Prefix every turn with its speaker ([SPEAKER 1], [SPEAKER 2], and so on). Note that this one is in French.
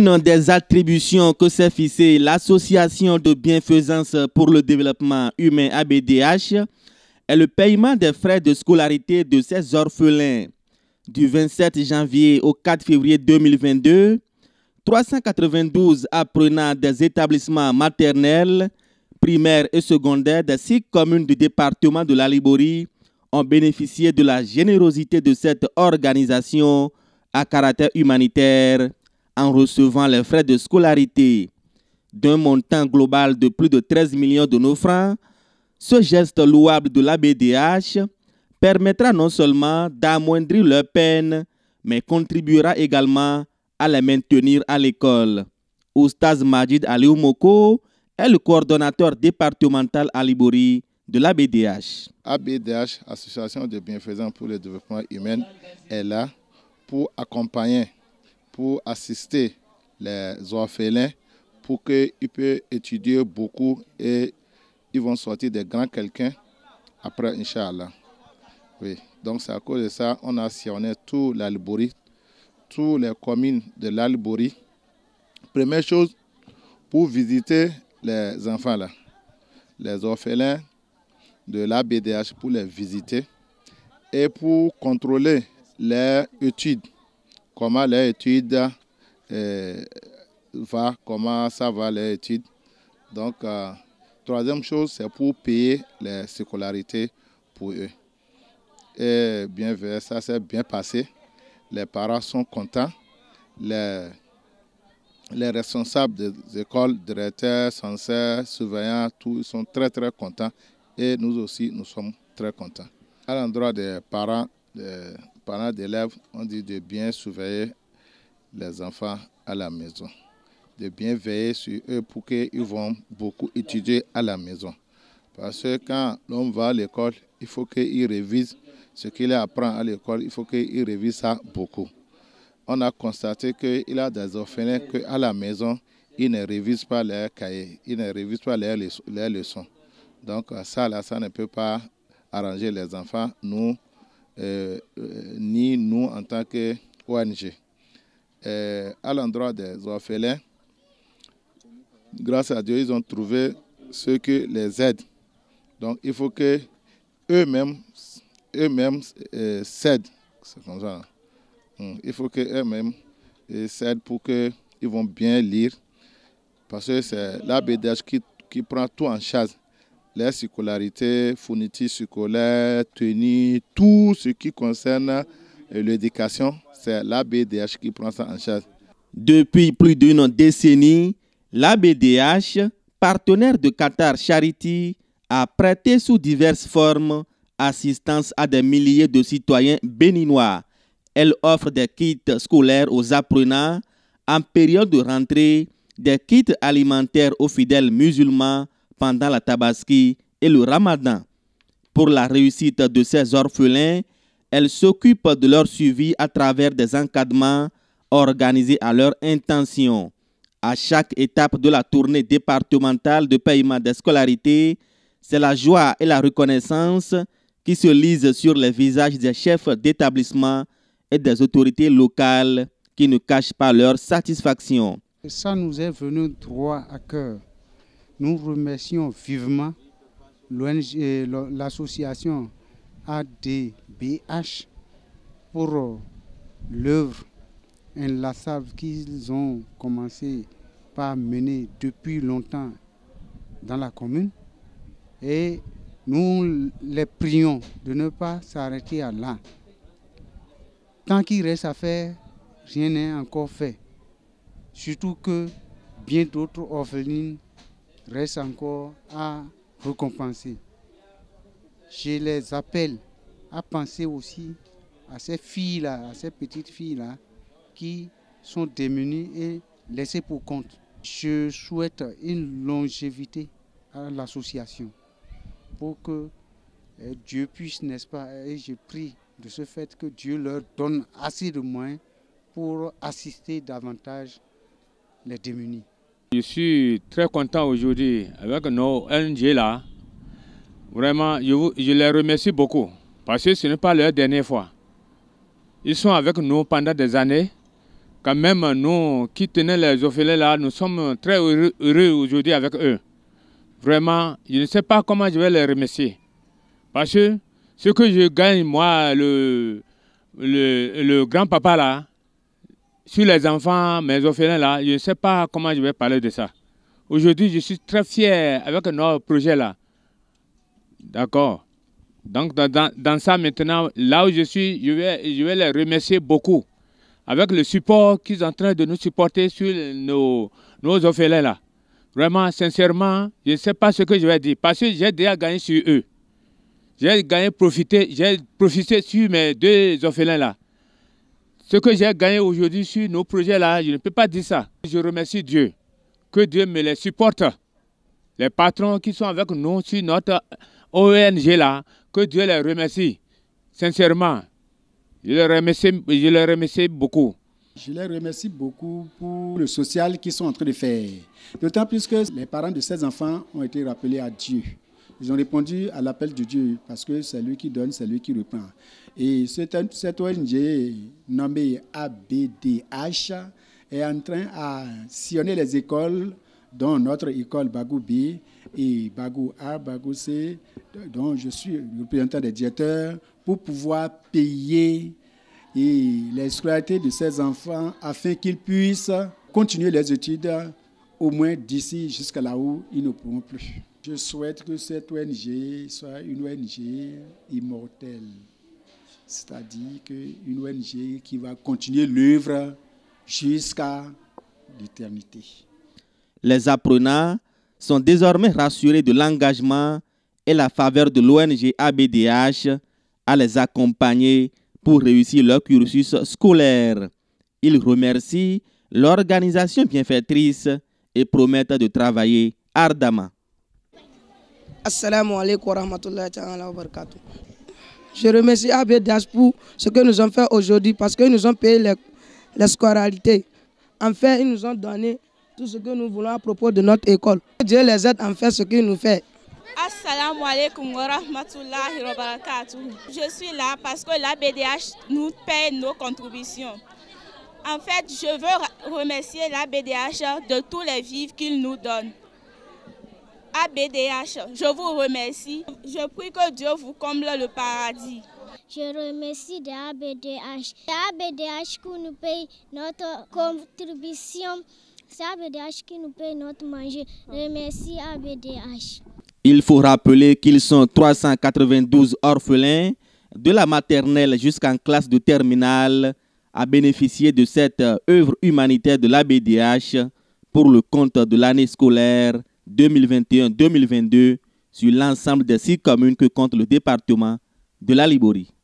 [SPEAKER 1] Une des attributions que s'est fixée l'Association de bienfaisance pour le développement humain ABDH est le paiement des frais de scolarité de ses orphelins. Du 27 janvier au 4 février 2022, 392 apprenants des établissements maternels, primaires et secondaires des 6 communes du département de la Liborie ont bénéficié de la générosité de cette organisation à caractère humanitaire en recevant les frais de scolarité. D'un montant global de plus de 13 millions de nos francs, ce geste louable de l'ABDH permettra non seulement d'amoindrir leurs peines, mais contribuera également à les maintenir à l'école. Oustaz Majid Aliou Moko est le coordonnateur départemental à Liborie de l'ABDH.
[SPEAKER 2] ABDH, Association de bienfaisance pour le développement humain, est là pour accompagner, pour assister les orphelins pour qu'ils puissent étudier beaucoup et ils vont sortir des grands quelqu'un après, Inch'Allah. Oui. Donc c'est à cause de ça on a sillonné toute la Liborie, toutes les communes de la Liborie. Première chose, pour visiter les enfants là, les orphelins de l'ABDH, pour les visiter et pour contrôler leurs études, comment les études va, comment ça va les études. Donc, troisième chose, c'est pour payer les scolarités pour eux. Et bien, ça s'est bien passé. Les parents sont contents. Les responsables des écoles, directeurs, censeurs, surveillants, tous sont très très contents. Et nous aussi, nous sommes très contents. À l'endroit des parents d'élèves, on dit de bien surveiller les enfants à la maison, de bien veiller sur eux pour qu'ils vont beaucoup étudier à la maison. Parce que quand l'homme va à l'école, il faut qu'il révise ce qu'il apprend à l'école, il faut qu'il révise ça beaucoup. On a constaté qu'il y a des orphelins qu'à la maison, ils ne révisent pas leurs cahiers, ils ne révisent pas leurs leçons. Donc ça, là, ça ne peut pas arranger les enfants, nous, ni nous en tant qu'ONG. À l'endroit des orphelins, grâce à Dieu, ils ont trouvé ceux qui les aident. Donc il faut que eux-mêmes s'aident. C'est comme ça. Il faut qu'eux-mêmes s'aident pour qu'ils vont bien lire. Parce que c'est l'ABDH qui prend tout en charge. Les scolarités, fournitures scolaires, tenues, tout ce qui concerne l'éducation, c'est l'ABDH qui prend ça en charge.
[SPEAKER 1] Depuis plus d'une décennie, l'ABDH, partenaire de Qatar Charity, a prêté sous diverses formes assistance à des milliers de citoyens béninois. Elle offre des kits scolaires aux apprenants en période de rentrée, des kits alimentaires aux fidèles musulmans pendant la Tabaski et le Ramadan. Pour la réussite de ces orphelins, elle s'occupe de leur suivi à travers des encadrements organisés à leur intention. À chaque étape de la tournée départementale de paiement des scolarités, c'est la joie et la reconnaissance qui se lisent sur les visages des chefs d'établissement et des autorités locales qui ne cachent pas leur satisfaction.
[SPEAKER 3] Ça nous est venu droit à cœur. Nous remercions vivement l'association ADBH pour l'œuvre inlassable qu'ils ont commencé par mener depuis longtemps dans la commune. Et nous les prions de ne pas s'arrêter à là. Tant qu'il reste à faire, rien n'est encore fait. Surtout que bien d'autres orphelines restent encore à récompenser. Je les appelle à penser aussi à ces filles-là, à ces petites filles-là qui sont démunies et laissées pour compte. Je souhaite une longévité à l'association pour que Dieu puisse, n'est-ce pas, et je prie de ce fait que Dieu leur donne assez de moyens pour assister davantage les démunis.
[SPEAKER 4] Je suis très content aujourd'hui avec nos ONG là. Vraiment, je les remercie beaucoup parce que ce n'est pas leur dernière fois. Ils sont avec nous pendant des années. quand même, nous qui tenons les orphelins là, nous sommes très heureux aujourd'hui avec eux. Vraiment, je ne sais pas comment je vais les remercier. Parce que ce que je gagne, moi, le grand-papa là, sur les enfants, mes orphelins là, je ne sais pas comment je vais parler de ça. Aujourd'hui, je suis très fier avec notre projet là. D'accord. Donc, dans ça maintenant, là où je suis, je vais les remercier beaucoup. Avec le support qu'ils sont en train de nous supporter sur nos orphelins là. Vraiment, sincèrement, je ne sais pas ce que je vais dire. Parce que j'ai déjà gagné sur eux. J'ai profité sur mes 2 orphelins là. Ce que j'ai gagné aujourd'hui sur nos projets là, je ne peux pas dire ça. Je remercie Dieu. Que Dieu me les supporte. Les patrons qui sont avec nous sur notre ONG là, que Dieu les remercie. Sincèrement, je les remercie beaucoup.
[SPEAKER 5] Je les remercie beaucoup pour le social qu'ils sont en train de faire. D'autant plus que les parents de ces enfants ont été rappelés à Dieu. Ils ont répondu à l'appel de Dieu parce que c'est lui qui donne, c'est lui qui reprend. Et cette ONG nommée ABDH est en train à sillonner les écoles, dont notre école Bagou B et Bagou A, Bagou C, dont je suis le représentant des directeurs, pour pouvoir payer les scolarités de ces enfants afin qu'ils puissent continuer les études au moins d'ici jusqu'à là où ils ne pourront plus. Je souhaite que cette ONG soit une ONG immortelle, c'est-à-dire une ONG qui va continuer l'œuvre jusqu'à l'éternité.
[SPEAKER 1] Les apprenants sont désormais rassurés de l'engagement et la faveur de l'ONG ABDH à les accompagner pour réussir leur cursus scolaire. Ils remercient l'organisation bienfaitrice et promettent de travailler ardemment.
[SPEAKER 6] Assalamu alaikum wa rahmatullahi wa barakatuh. Je remercie ABDH pour ce que nous ont fait aujourd'hui parce qu'ils nous ont payé les scolarités. En fait, ils nous ont donné tout ce que nous voulons à propos de notre école. Dieu les aide à faire ce qu'ils nous font.
[SPEAKER 7] Assalamu alaikum wa rahmatullahi wa barakatuh. Je suis là parce que l'ABDH nous paie nos contributions. En fait, je veux remercier l'ABDH de tous les vivres qu'il nous donne. ABDH, je vous remercie. Je prie que Dieu vous comble le paradis.
[SPEAKER 8] Je remercie de ABDH. ABDH qui nous paye notre contribution. C'est ABDH qui nous paye notre manger. Remercie ABDH.
[SPEAKER 1] Il faut rappeler qu'ils sont 392 orphelins de la maternelle jusqu'en classe de terminale à bénéficier de cette œuvre humanitaire de l'ABDH pour le compte de l'année scolaire 2021-2022 sur l'ensemble des 6 communes que compte le département de la Libori.